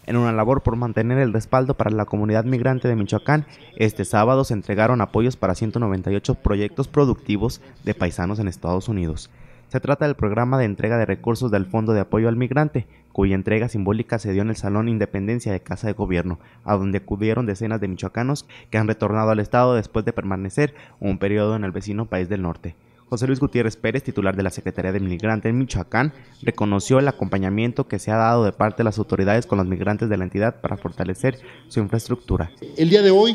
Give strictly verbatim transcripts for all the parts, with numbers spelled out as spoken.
En una labor por mantener el respaldo para la comunidad migrante de Michoacán, este sábado se entregaron apoyos para ciento noventa y ocho proyectos productivos de paisanos en Estados Unidos. Se trata del programa de entrega de recursos del Fondo de Apoyo al Migrante, cuya entrega simbólica se dio en el Salón Independencia de Casa de Gobierno, a donde acudieron decenas de michoacanos que han retornado al estado después de permanecer un periodo en el vecino país del norte. José Luis Gutiérrez Pérez, titular de la Secretaría de Migrante en Michoacán, reconoció el acompañamiento que se ha dado de parte de las autoridades con los migrantes de la entidad para fortalecer su infraestructura. El día de hoy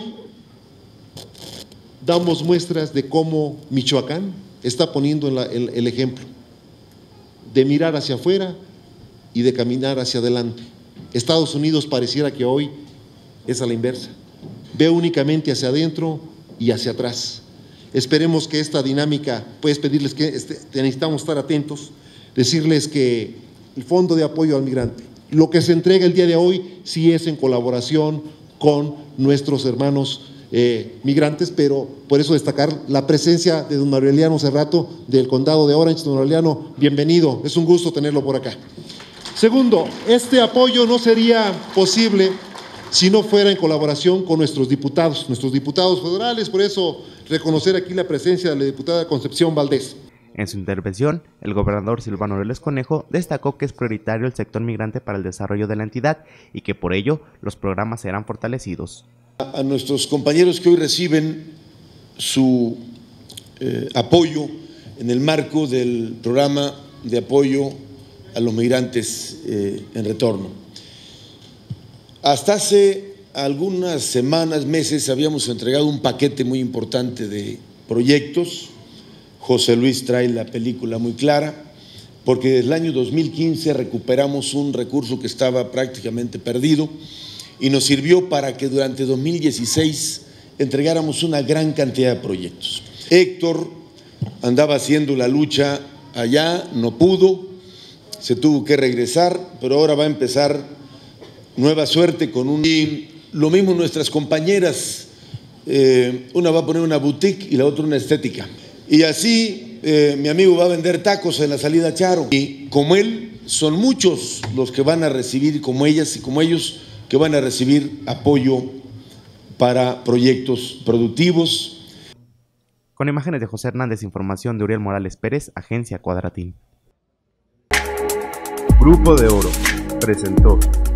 damos muestras de cómo Michoacán está poniendo el, el, el ejemplo de mirar hacia afuera y de caminar hacia adelante. Estados Unidos pareciera que hoy es a la inversa, ve únicamente hacia adentro y hacia atrás. Esperemos que esta dinámica, pues pedirles que este, necesitamos estar atentos, decirles que el Fondo de Apoyo al Migrante, lo que se entrega el día de hoy sí es en colaboración con nuestros hermanos Eh, migrantes, pero por eso destacar la presencia de don Aureliano Cerrato del condado de Orange. Don Aureliano, bienvenido, es un gusto tenerlo por acá. Segundo, este apoyo no sería posible si no fuera en colaboración con nuestros diputados, nuestros diputados federales, por eso reconocer aquí la presencia de la diputada Concepción Valdés. En su intervención, el gobernador Silvano Aureoles Conejo destacó que es prioritario el sector migrante para el desarrollo de la entidad y que por ello los programas serán fortalecidos. A nuestros compañeros que hoy reciben su eh, apoyo en el marco del programa de apoyo a los migrantes eh, en retorno. Hasta hace algunas semanas, meses, habíamos entregado un paquete muy importante de proyectos. José Luis trae la película muy clara, porque desde el año dos mil quince recuperamos un recurso que estaba prácticamente perdido y nos sirvió para que durante dos mil dieciséis entregáramos una gran cantidad de proyectos. Héctor andaba haciendo la lucha allá, no pudo, se tuvo que regresar, pero ahora va a empezar nueva suerte con un… Y lo mismo nuestras compañeras, eh, una va a poner una boutique y la otra una estética. Y así eh, mi amigo va a vender tacos en la salida Charo. Y como él, son muchos los que van a recibir, como ellas y como ellos, que van a recibir apoyo para proyectos productivos. Con imágenes de José Hernández, información de Uriel Morales Pérez, Agencia Cuadratín. Grupo de Oro presentó